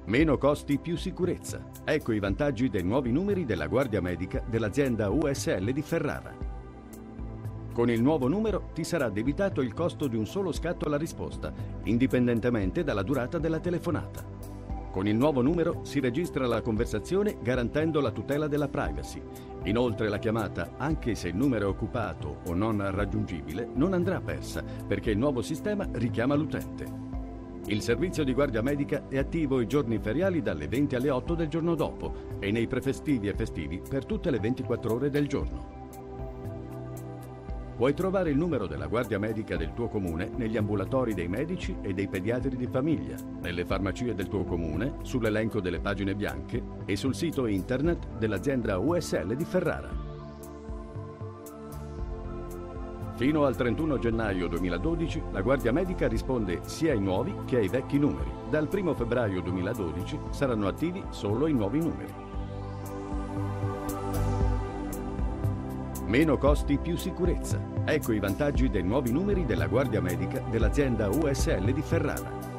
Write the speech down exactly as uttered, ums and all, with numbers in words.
Meno costi, più sicurezza. Ecco i vantaggi dei nuovi numeri della Guardia Medica dell'azienda U S L di Ferrara. Con il nuovo numero ti sarà debitato il costo di un solo scatto alla risposta, indipendentemente dalla durata della telefonata. Con il nuovo numero si registra la conversazione garantendo la tutela della privacy. Inoltre la chiamata, anche se il numero è occupato o non raggiungibile, non andrà persa perché il nuovo sistema richiama l'utente. Il servizio di guardia medica è attivo i giorni feriali dalle venti alle otto del giorno dopo e nei prefestivi e festivi per tutte le ventiquattro ore del giorno. Puoi trovare il numero della guardia medica del tuo comune negli ambulatori dei medici e dei pediatri di famiglia, nelle farmacie del tuo comune, sull'elenco delle pagine bianche e sul sito internet dell'azienda U S L di Ferrara. Fino al trentuno gennaio duemiladodici la Guardia Medica risponde sia ai nuovi che ai vecchi numeri. Dal primo febbraio duemiladodici saranno attivi solo i nuovi numeri. Meno costi, più sicurezza. Ecco i vantaggi dei nuovi numeri della Guardia Medica dell'azienda U S L di Ferrara.